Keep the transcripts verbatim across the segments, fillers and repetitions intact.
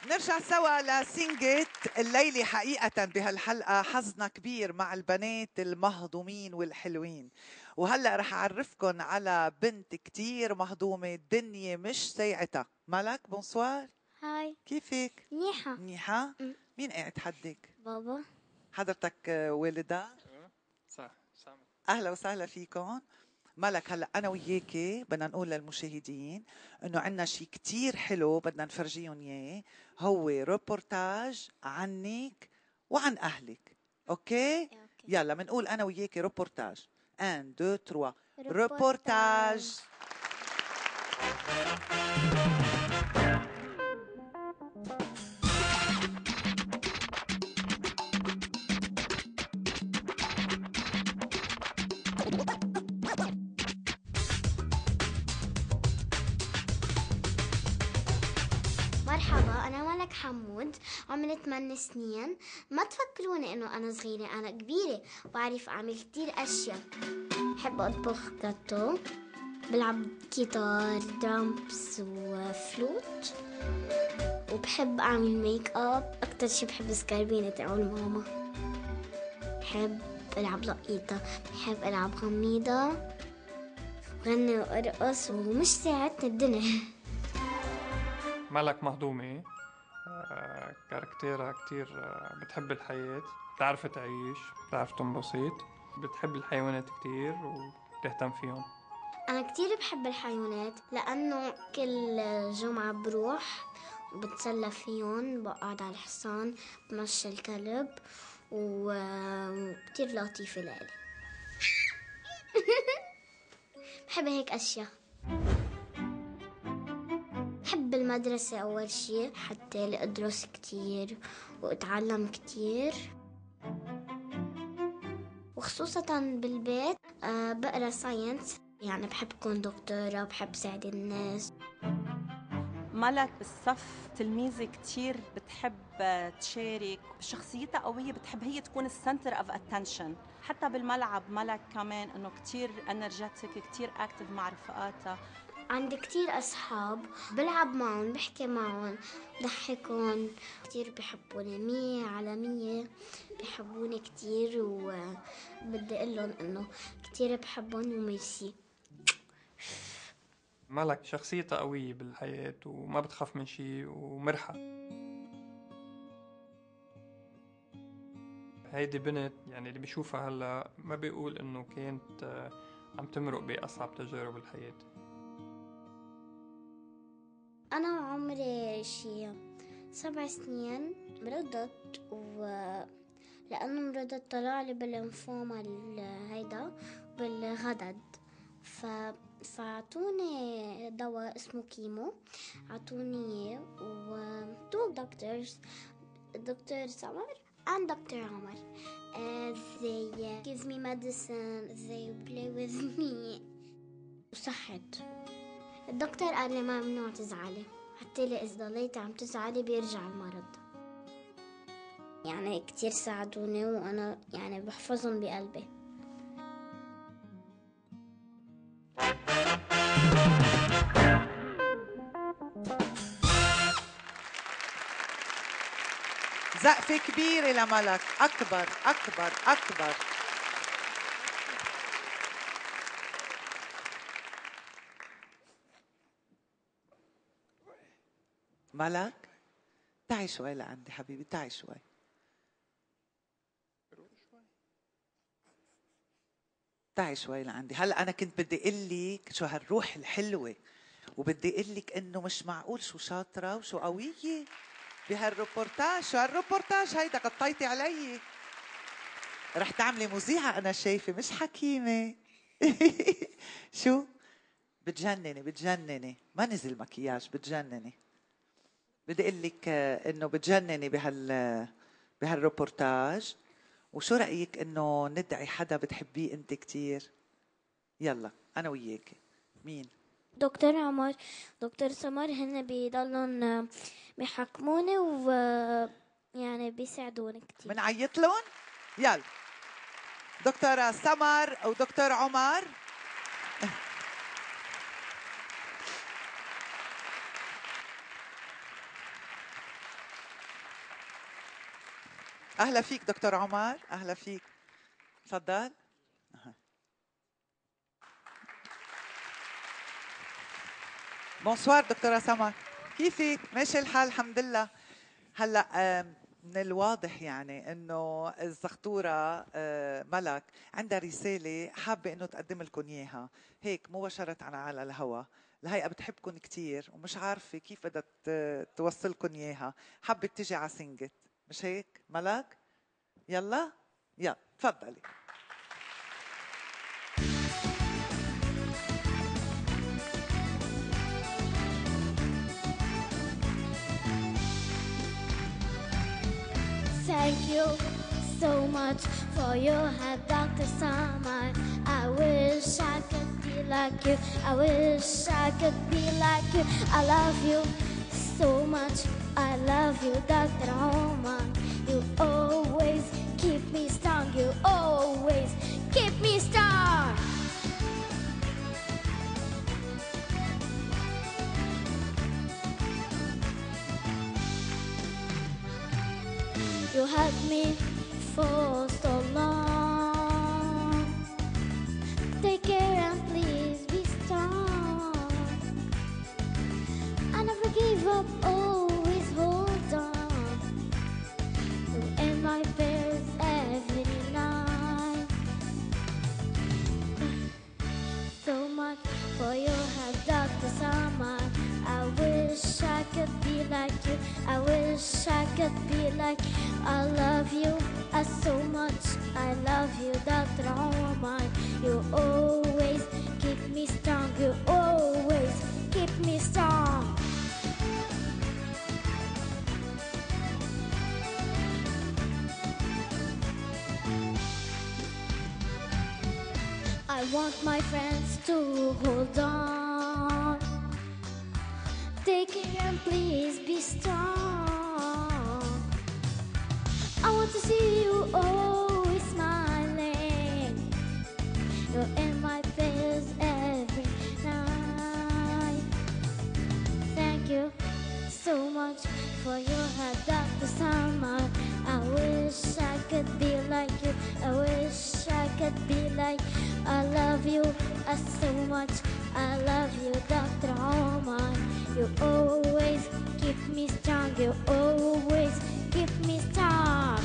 نرجع سوا لسينجت الليلة. حقيقة بهالحلقة حظنا كبير مع البنات المهضومين والحلوين، وهلأ رح أعرفكن على بنت كتير مهضومة الدنيا مش سايعتها. ملك بونسوار. هاي، كيفك؟ منيحة. منيحة؟ مين قاعد حدك؟ بابا. حضرتك والدها؟ صح سامي. أهلا وسهلا فيكم. ملك، هلا انا وياكي بدنا نقول للمشاهدين انه عندنا شيء كتير حلو بدنا نفرجيهم اياه، هو روبورتاج عنك وعن اهلك. اوكي, أوكي. يلا بنقول انا وياكي روبورتاج. واحد اثنين ثلاثة. روبورتاج. مرحبا، أنا ملك حمود، عمري ثمان سنين. ما تفكروني إنه أنا صغيرة، أنا كبيرة، بعرف أعمل كتير أشياء. بحب أطبخ جاتو، بلعب جيتار، درامز وفلوت، وبحب أعمل ميك أب. أكتر شي بحب سكربينة تاعول ماما. بحب ألعب لقيطة، بحب ألعب غميضة، غني وأرقص، ومش ساعتني الدنيا. ملك مهضومة، آه، كاركتيرها كتير آه، بتحب الحياة، بتعرف تعيش، بتعرف تنبسط، بتحب الحيوانات كتير وبتهتم فيهم. أنا كتير بحب الحيوانات لأنه كل جمعة بروح وبتسلى فيهم، بقعد على الحصان، بمشي الكلب، وكتير لطيفة لإلي. بحب هيك أشياء. بحب المدرسة أول شي حتى لأدرس كتير وأتعلم كتير، وخصوصا بالبيت أه بقرأ ساينس، يعني بحب كون دكتورة، بحب ساعد الناس. ملك بالصف تلميذة كتير بتحب تشارك، شخصيتها قوية، بتحب هي تكون السنتر اوف اتنشن. حتى بالملعب ملك كمان انه كتير انرجيتك، كتير اكتف مع رفقاتها. عندي كتير أصحاب، بلعب معهم، بحكي معهم، بضحكهم، كتير بيحبوني، مية على مية بيحبوني كتير، وبدي أقول لهم إنه كتير بحبهم وميرسي. ملك شخصيتها قوية بالحياة وما بتخاف من شيء ومرحة. هيدي بنت يعني اللي بيشوفها هلا ما بيقول انه كانت آه، عم تمرق بأصعب تجارب الحياة. أنا عمري شي سبع سنين مرضت، و لأنه مرضت طلع لي بالليمفوما هيدا بالغدد، ف فعطوني دواء اسمه كيمو، عطوني اياه، و تو دكتورز، دكتور سمر and دكتور عمر. uh, they uh, give me medicine, they play with me. وصحت. الدكتور قال لي ما ممنوع تزعلي، حتى لي إذا ضليتي عم تزعلي بيرجع المرض. يعني كتير ساعدوني، وأنا يعني بحفظهم بقلبي. زقفة كبيرة لملك، أكبر أكبر أكبر. ملك تعي شوي لعندي حبيبي، تعي شوي. تعي شوي لعندي. هلا أنا كنت بدي أقول لك شو هالروح الحلوة، وبدي أقول لك إنه مش معقول شو شاطرة وشو قوية بهالروبورتاج. شو هالروبورتاج هيدا؟ قطيتي علي. رح تعملي مذيعة أنا شايفة، مش حكيمة. شو بتجنني بتجنني، ما نزل مكياج، بتجنني. بدي اقول لك انه بتجنني بهال بهالروبورتاج. وشو رايك انه ندعي حدا بتحبيه انت كتير؟ يلا انا وياك. مين؟ دكتور عمر، دكتور سمر، هن بيضلون بيحكموني و يعني بيساعدوني كتير. منعيط لهم؟ يلا دكتورة سمر او دكتور عمر. اهلا فيك دكتور عمر، اهلا فيك، تفضل. بونسوار دكتورة سمر، كيفك؟ ماشي الحال الحمد لله. هلا من الواضح يعني انه الزغطوره ملك عندها رساله حابه انه تقدم لكم اياها هيك مباشره على الهواء. الهيئه بتحبكم كثير ومش عارفه كيف بدها توصلكم اياها، حابه تيجي على سنجت، مش هيك ملك؟ يلا يلا تفضلي. Thank you so much for your help, Doctor Summer. I wish I could be like you. I wish I could be like you. I love you so much. I love you, Doctor Homer. You always keep me strong. You always keep me strong. You helped me for so long. Take care and please be strong. I never gave up, always hold on. You in my prayers every night. So much for your help, Doctor Summer. I wish I could be like you. I wish I could be like you. I love you uh, so much. I love you, Doctor Homer. You always keep me strong. You always keep me strong. I want my friends to hold on. Take care and please be strong. I want to see you always smiling. You're in my prayers every night. Thank you so much for your help, Doctor Summer. I wish I could be like you. I wish I could be like you. I love you uh, so much. I love you, Doctor Homer. You always keep me strong. You always keep me strong.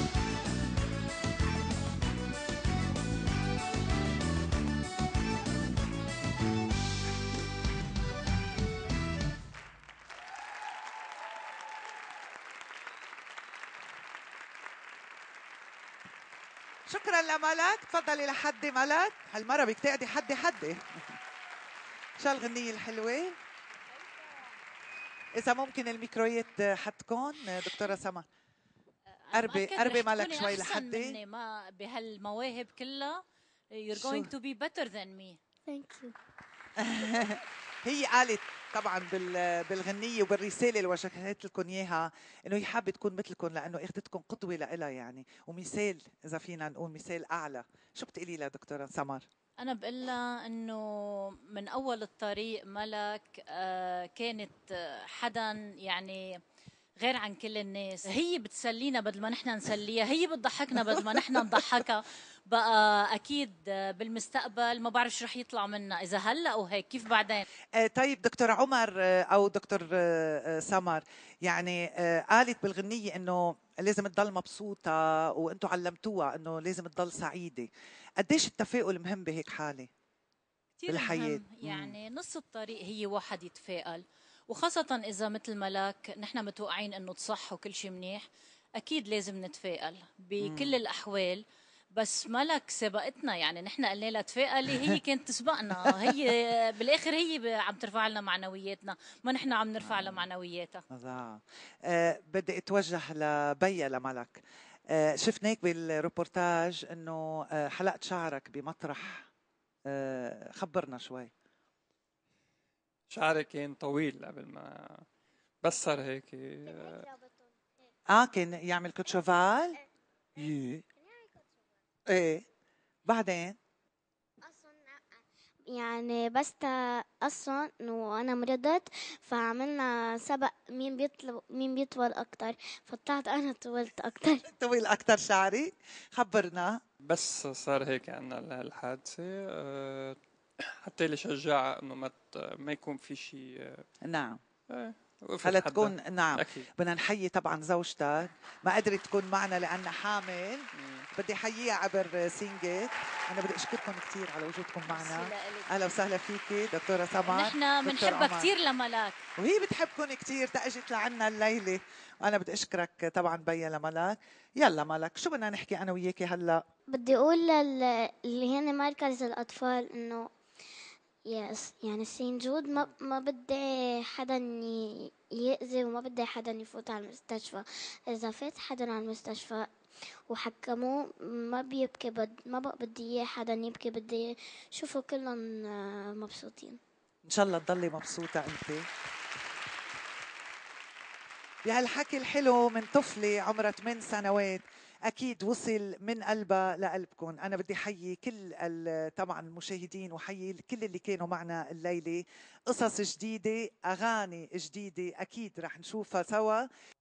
شكرا لملك، تفضلي لحدي ملك، هالمرة بدك تقعدي حدي حدي. شو الغنية الحلوة؟ إذا ممكن الميكرويات حدكم دكتورة سما. قربي قربي ملك شوي لحدي. مني ما بهالمواهب كلها. You're going to be better than me. Thank you. هي قالت طبعا بالغنيه وبالرساله اللي وجهت لكم اياها انه هي حابه تكون مثلكم لانه اخذتكم قدوه لها يعني ومثال اذا فينا نقول مثال اعلى. شو بتقولي لها دكتوره سمر؟ انا بقول لها انه من اول الطريق ملك آه كانت حدا يعني غير عن كل الناس. هي بتسلينا بدل ما نحن نسليها، هي بتضحكنا بدل ما نحن نضحكها. بقى اكيد بالمستقبل ما بعرف شو رح يطلع منا، اذا هلا او هيك كيف بعدين. آه طيب دكتور عمر او دكتور آه سمر، يعني آه قالت بالغنيه انه لازم تضل مبسوطه وانتم علمتوها انه لازم تضل سعيده. قديش التفاؤل مهم بهيك حاله بالحياه؟ مهم. يعني نص الطريق هي واحد يتفائل، وخاصة إذا مثل ملاك نحن متوقعين إنه تصح وكل شيء منيح، أكيد لازم نتفائل بكل مم. الأحوال. بس ملك سبقتنا، يعني نحن قلنا لها تفائلي، هي كانت تسبقنا. هي بالآخر هي عم ترفع لنا معنوياتنا، ما نحن عم نرفع لها معنوياتها. أه بدي أتوجه لبيا لملك. أه شفناك بالروبورتاج إنه أه حلقت شعرك بمطرح، أه خبرنا شوي. شعري كان طويل قبل ما بصر هيك. اه كان يعمل كوتشوفال. ايه ايه بعدين اصلا يعني بس تا- اصلا انه انا مرضت، فعملنا سبق مين بيطلب مين بيطول اكتر، فطلعت انا طولت اكتر. طويل اكثر شعري، خبرنا. بس صار هيك عنا الحادثة، آه، حتى اللي شجعها انه ما ت- ما يكون في شيء. نعم. آه، وقفت هلا حدها. تكون نعم. اكيد. بدنا نحيي طبعا زوجتك، ما قدرت تكون معنا لأنها حامل. بدي حييها عبر سينجت. أنا بدي أشكركم كثير على وجودكم معنا. أهلا وسهلا فيكي دكتورة سمر. نحن بنحبها كثير لملاك، وهي بتحبكم كثير، تأجت لعنا الليلة. وأنا بدي أشكرك طبعا بيا لملاك. يلا ملك، شو بدنا نحكي أنا وياكي هلا؟ بدي اقول لل- اللي هن مركز الاطفال انه يس يعني سين جود ما ما بدي حدا ي- يأذي، وما بدي حدا يفوت على المستشفى. اذا فات حدا على المستشفى وحكموه ما بيبكي، بد ما بقى بدي اياه حدا يبكي، بدي شوفوا كلهم آه، مبسوطين. إن شاء الله تضلي مبسوطة أنت بهالحكي الحلو من طفلة عمرها ثمان سنوات. أكيد وصل من قلبها لقلبكم. أنا بدي حيي كل طبعا المشاهدين، وحيي كل اللي كانوا معنا الليلة. قصص جديدة، أغاني جديدة أكيد رح نشوفها سوا.